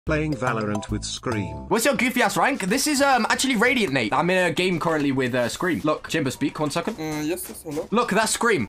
Playing Valorant with Scream. What's your goofy ass rank? This is actually Radiant, Nate. I'm in a game currently with Scream. Look, Chamber speak, 1 second. Yes, hello. Look, that's Scream.